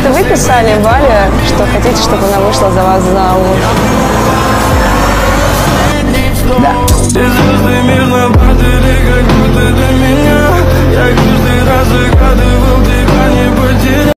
это вы писали Вале, что хотите, чтобы она вышла за вас замуж? Да.